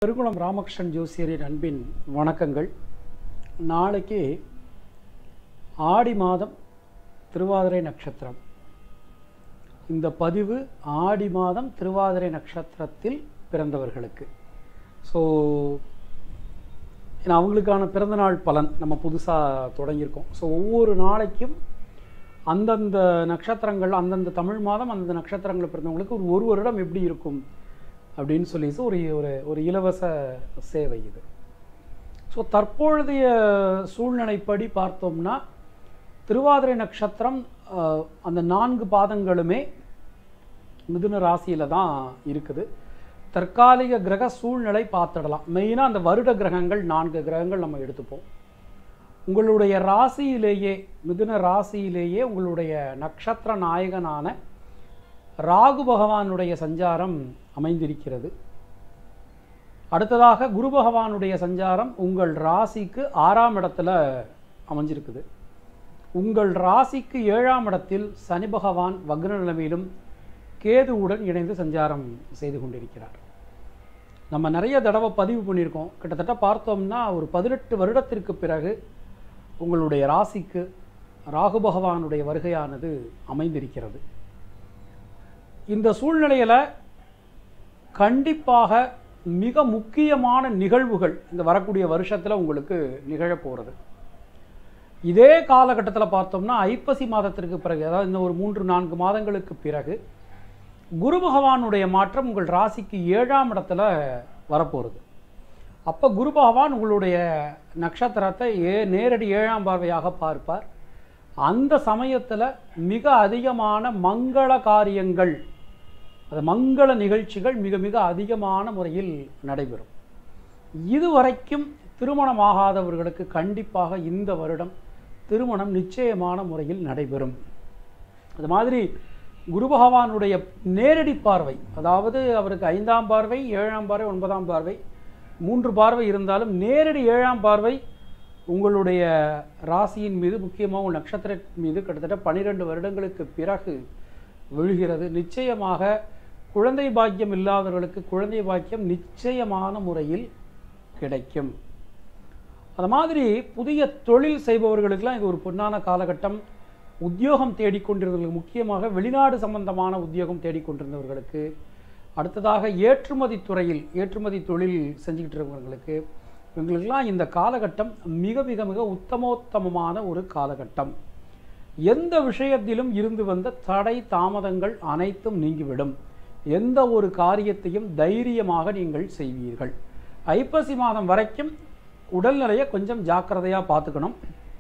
பெருங்குளம் ராமகிருஷ்ணன் ஜோசியரின் அன்பின் வணக்கங்கள். நாளைக்கு ஆடி மாதம் திருவாதிரை நட்சத்திரம். இந்த பதிவு ஆடி மாதம் திருவாதிரை நட்சத்திரத்தில் பிறந்தவர்களுக்கு. ஸோ அவங்களுக்கான பிறந்தநாள் பலன் நம்ம புதுசாக தொடங்கியிருக்கோம். ஸோ ஒவ்வொரு நாளைக்கும் அந்தந்த நட்சத்திரங்கள், அந்தந்த தமிழ் மாதம் அந்தந்த நட்சத்திரங்கள் பிறந்தவங்களுக்கு ஒரு வருடம் எப்படி இருக்கும் அப்படின்னு சொல்லி ஒரு இலவச சேவை இது. ஸோ தற்பொழுதைய சூழ்நிலைப்படி பார்த்தோம்னா திருவாதிரை நட்சத்திரம் அந்த 4 பாதங்களுமே மிதுன ராசியில் தான் இருக்குது. தற்காலிக கிரக சூழ்நிலை பார்த்துடலாம். மெயினாக அந்த வருட கிரகங்கள் 4 கிரகங்கள் நம்ம எடுத்துப்போம். உங்களுடைய ராசியிலேயே, மிதுன ராசியிலேயே உங்களுடைய நட்சத்திர நாயகனான ராகு பகவானுடைய சஞ்சாரம் அமைந்திருக்கிறது. அடுத்ததாக குரு பகவானுடைய சஞ்சாரம் உங்கள் ராசிக்கு 6ஆம் இடத்துல அமைஞ்சிருக்குது. உங்கள் ராசிக்கு 7ஆம் இடத்தில் சனி பகவான் வக்ர நிலைமையிலும் கேதுவுடன் இணைந்து சஞ்சாரம் செய்து கொண்டிருக்கிறார். நம்ம நிறைய தடவை பதிவு பண்ணியிருக்கோம். கிட்டத்தட்ட பார்த்தோம்னா ஒரு 18 வருடத்திற்கு பிறகு உங்களுடைய ராசிக்கு ராகு பகவானுடைய வருகையானது அமைந்திருக்கிறது. இந்த சூழ்நிலையில் கண்டிப்பாக மிக முக்கியமான நிகழ்வுகள் இந்த வரக்கூடிய வருஷத்தில் உங்களுக்கு நிகழப்போகிறது. இதே காலகட்டத்தில் பார்த்தோம்னா ஐப்பசி மாதத்திற்கு பிறகு, அதாவது இந்த ஒரு 3-4 மாதங்களுக்கு பிறகு குரு பகவானுடைய மாற்றம் உங்கள் ராசிக்கு 7ஆம் இடத்துல வரப்போகிறது. அப்போ குரு பகவான் உங்களுடைய நட்சத்திரத்தை நேரடி 7ஆம் பார்வையாக பார்ப்பார். அந்த சமயத்தில் மிக அதிகமான மங்கள காரியங்கள், அது மங்கள நிகழ்ச்சிகள் மிக மிக அதிகமான முறையில் நடைபெறும். இதுவரைக்கும் திருமணமாகாதவர்களுக்கு கண்டிப்பாக இந்த வருடம் திருமணம் நிச்சயமான முறையில் நடைபெறும். அது மாதிரி குரு பகவானுடைய நேரடி பார்வை, அதாவது அவருக்கு 5ஆம் பார்வை, 7ஆம் பார்வை, 9ஆம் பார்வை, 3 பார்வை இருந்தாலும் நேரடி 7ஆம் பார்வை உங்களுடைய ராசியின் மீது, முக்கியமாக உங்கள் நட்சத்திரத்தின் மீது கிட்டத்தட்ட 12 வருடங்களுக்கு பிறகு விழுகிறது. நிச்சயமாக குழந்தை பாக்கியம் இல்லாதவர்களுக்கு குழந்தை பாக்கியம் நிச்சயமான முறையில் கிடைக்கும். அது மாதிரி புதிய தொழில் செய்பவர்களுக்கெல்லாம் இது ஒரு பொன்னான காலகட்டம். உத்தியோகம் தேடிக்கொண்டிருந்தவர்களுக்கு, முக்கியமாக வெளிநாடு சம்பந்தமான உத்தியோகம் தேடிக்கொண்டிருந்தவர்களுக்கு, அடுத்ததாக ஏற்றுமதி துறையில் ஏற்றுமதி தொழில் செஞ்சுக்கிட்டு இருக்கிறவங்களுக்கு, இவங்களுக்கெல்லாம் இந்த காலகட்டம் மிக மிக மிக உத்தமோத்தமமான ஒரு காலகட்டம். எந்த விஷயத்திலும் இருந்து வந்த தடை தாமதங்கள் அனைத்தும் நீங்கிவிடும். எந்த ஒரு காரியத்தையும் தைரியமாக நீங்கள் செய்வீர்கள். ஐப்பசி மாதம் வரைக்கும் உடல்நிலையை கொஞ்சம் ஜாக்கிரதையாக பார்த்துக்கணும்.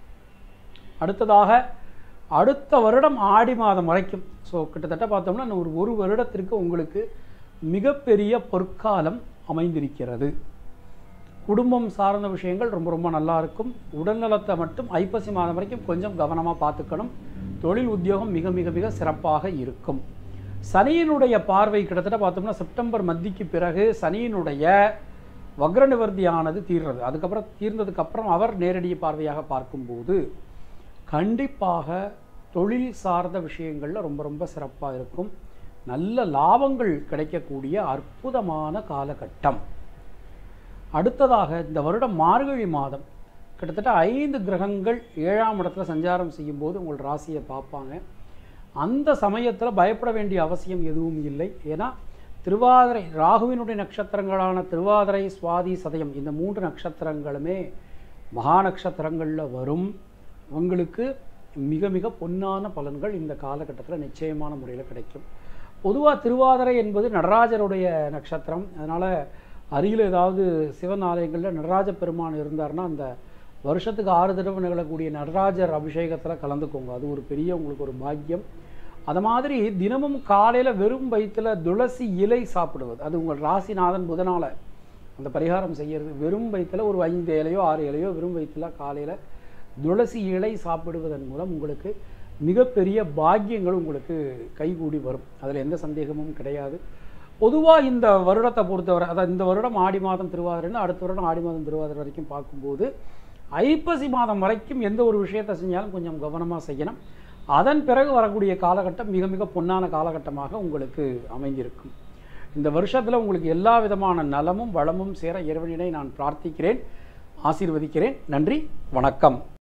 அடுத்ததாக அடுத்த வருடம் ஆடி மாதம் வரைக்கும், ஸோ கிட்டத்தட்ட பார்த்தோம்னா ஒரு வருடத்திற்கு உங்களுக்கு மிகப்பெரிய பொற்காலம் அமைந்திருக்கிறது. குடும்பம் சார்ந்த விஷயங்கள் ரொம்ப ரொம்ப நல்லா இருக்கும். உடல்நலத்தை மட்டும் ஐப்பசி மாதம் வரைக்கும் கொஞ்சம் கவனமாக பார்த்துக்கணும். தொழில் உத்தியோகம் மிக மிக மிக சிறப்பாக இருக்கும். சனியினுடைய பார்வை கிட்டத்தட்ட பார்த்தோம்னா செப்டம்பர் மத்திக்கு பிறகு சனியினுடைய வக்ர நிவர்த்தியானது தீர்றது. அதுக்கப்புறம் தீர்ந்ததுக்கப்புறம் அவர் நேரடி பார்வையாக பார்க்கும்போது கண்டிப்பாக தொழில் சார்ந்த விஷயங்களில் ரொம்ப ரொம்ப சிறப்பாக இருக்கும். நல்ல லாபங்கள் கிடைக்கக்கூடிய அற்புதமான காலகட்டம். அடுத்ததாக இந்த வருடம் மார்கழி மாதம் கிட்டத்தட்ட 5 கிரகங்கள் 7ஆம் இடத்துல சஞ்சாரம் செய்யும்போது உங்கள் ராசியை பார்ப்பாங்க. அந்த சமயத்தில் பயப்பட வேண்டிய அவசியம் எதுவும் இல்லை. ஏன்னா திருவாதிரை, ராகுவினுடைய நட்சத்திரங்களான திருவாதிரை, சுவாதி, சதயம், இந்த 3 நட்சத்திரங்களுமே மகா நட்சத்திரங்களில் வரும். உங்களுக்கு மிக மிக பொன்னான பலன்கள் இந்த காலகட்டத்தில் நிச்சயமான முறையில் கிடைக்கும். பொதுவாக திருவாதிரை என்பது நடராஜருடைய நட்சத்திரம். அதனால் அருகில் ஏதாவது சிவன் ஆலயங்களில் நடராஜ பெருமான் இருந்தார்னா அந்த வருஷத்துக்கு 6 தடவை நிகழக்கூடிய நடராஜர் அபிஷேகத்தில் கலந்துக்கோங்க. அது ஒரு பெரிய உங்களுக்கு ஒரு பாக்கியம். அது மாதிரி தினமும் காலையில் வெறும் வயிற்றில் துளசி இலை சாப்பிடுவது, அது உங்கள் ராசிநாதன் புதனால் அந்த பரிகாரம் செய்கிறது. வெறும் வயிற்றில் ஒரு 5 இலையோ 6 இலையோ வெறும் வயிற்றில் காலையில் துளசி இலை சாப்பிடுவதன் மூலம் உங்களுக்கு மிகப்பெரிய பாக்கியங்கள் உங்களுக்கு கைகூடி வரும். அதில் எந்த சந்தேகமும் கிடையாது. பொதுவாக இந்த வருடத்தை பொறுத்தவரை, அதாவது இந்த வருடம் ஆடி மாதம் திருவாதிரைன்னு அடுத்த வருடம் ஆடி மாதம் திருவாதிரை வரைக்கும் பார்க்கும்போது ஐப்பசி மாதம் வரைக்கும் எந்த ஒரு விஷயத்தை செஞ்சாலும் கொஞ்சம் கவனமாக செய்யணும். அதன் பிறகு வரக்கூடிய காலகட்டம் மிக மிக பொன்னான காலகட்டமாக உங்களுக்கு அமைந்திருக்கும். இந்த வருஷத்தில் உங்களுக்கு எல்லா விதமான நலமும் வளமும் சேர இறைவனினை நான் பிரார்த்திக்கிறேன், ஆசீர்வதிக்கிறேன். நன்றி, வணக்கம்.